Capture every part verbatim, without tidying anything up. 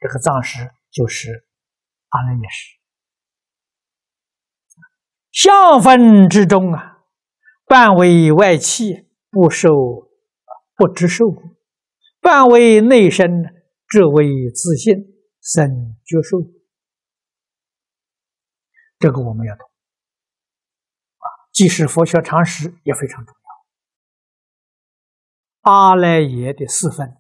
这个藏识就是阿赖耶识。相分之中啊，半为外气，不受不知受苦；半为内身，只为自性，生觉受苦。这个我们要懂啊，即使佛学常识也非常重要。阿赖耶的四分：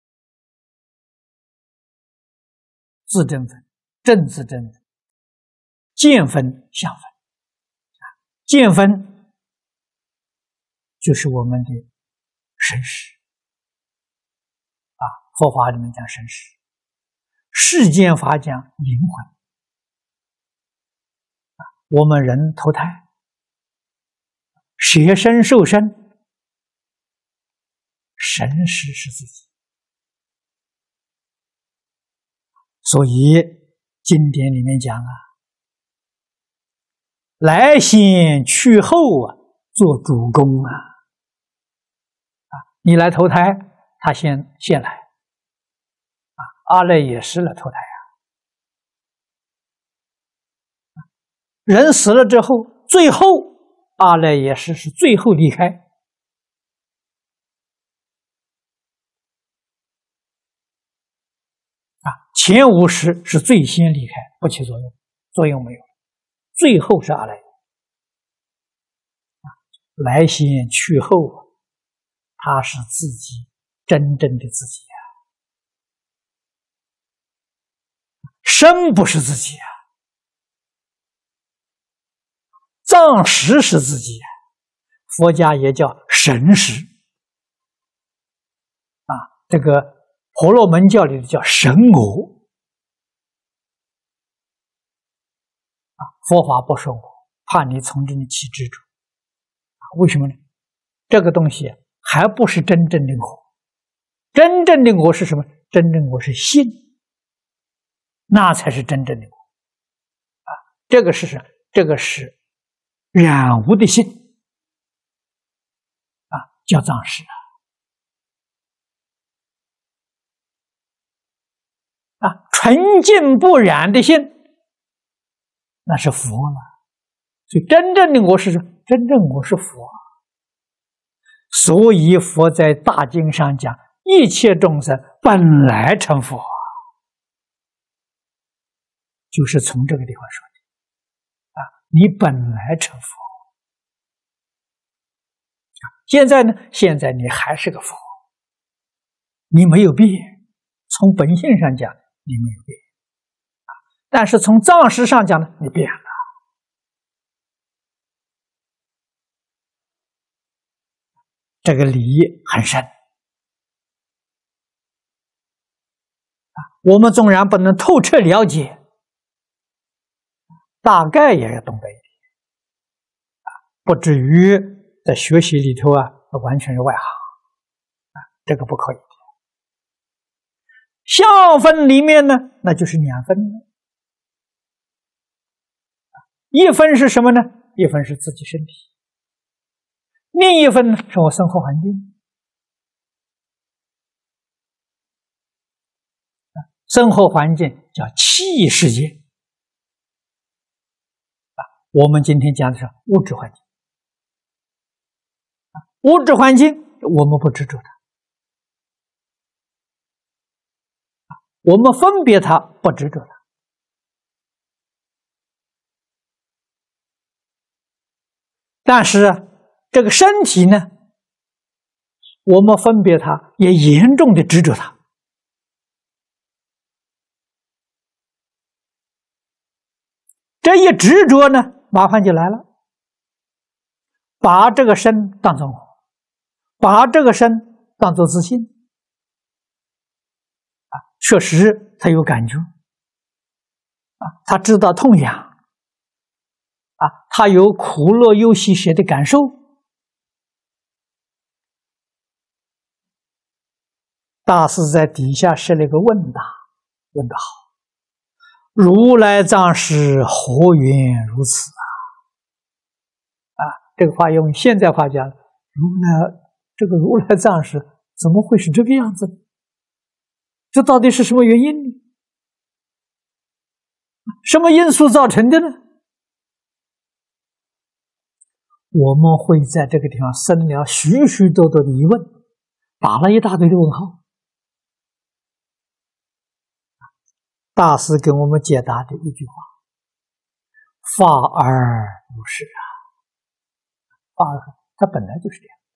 自证分、正自证分、见分、相分。见分就是我们的神识啊，佛法里面讲神识，世间法讲灵魂啊。我们人投胎，舍身受身，神识是自己。所以经典里面讲啊，来先去后啊，做主公啊！啊，你来投胎，他先先来啊，阿赖耶识来投胎啊。人死了之后，最后阿赖耶识是最后离开啊，前五识是最先离开，不起作用，作用没有。最后是阿赖耶，来先去后，他是自己真正的自己啊，身不是自己啊，藏识是自己啊，佛家也叫神识啊，这个婆罗门教里的叫神我。佛法不说我，怕你从这里起执着，为什么呢？这个东西还不是真正的我，真正的我是什么？真正我是心，那才是真正的我啊！这个是什么？这个是染污的心啊，叫藏识啊！啊，纯净不染的心，那是佛了。所以真正的我是什么？真正我是佛。所以佛在大经上讲，一切众生本来成佛，就是从这个地方说的啊，你本来成佛。现在呢？现在你还是个佛，你没有变，从本性上讲你没有变。但是从藏识上讲呢，你变了。这个理很深啊，我们纵然不能透彻了解，大概也要懂得一点啊，不至于在学习里头啊完全是外行啊，这个不可以的。相分里面呢，那就是两分了。一分是什么呢？一分是自己身体，另一分呢是我生活环境。生活环境叫气世界啊，我们今天讲的是物质环境。物质环境我们不执着它，我们分别它，不执着它。但是这个身体呢，我们分别它，也严重的执着它。这一执着呢，麻烦就来了，把这个身当作我，把这个身当作自信啊，确实他有感觉啊，他知道痛痒啊，他有苦乐忧喜舍的感受。大师在底下设了一个问答，问得好，如来藏识何缘如此啊？啊，这个话用现在话讲，如来这个如来藏识怎么会是这个样子呢？这到底是什么原因呢？ 什么因素造成的呢？我们会在这个地方生了许许多多的疑问，打了一大堆的问号。大师给我们解答的一句话：法而不是啊，法而它本来就是这样，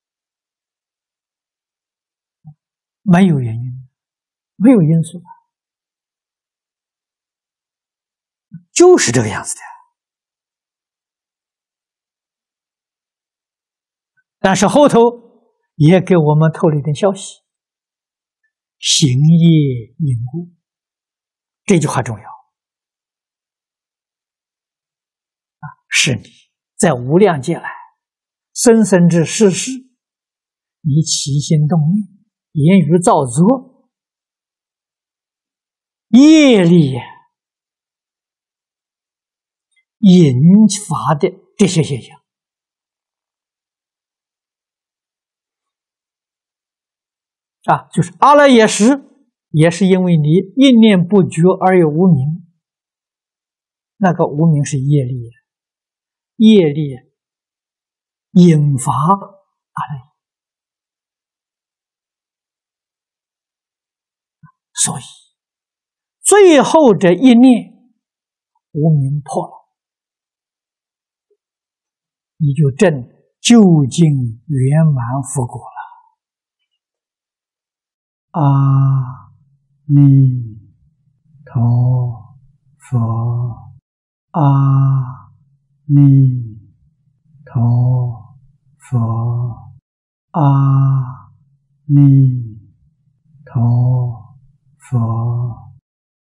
没有原因，没有因素的，就是这个样子的。但是后头也给我们透了一点消息：行业因故。这句话重要啊！是你在无量劫来生生之世世，你起心动念、言语造作、业力引发的这些现象啊，就是阿赖耶识。也是因为你一念不觉而有无明，那个无明是业力，业力引发阿赖耶，所以最后这一念无明破了，你就证究竟圆满佛果了。啊弥陀佛，阿弥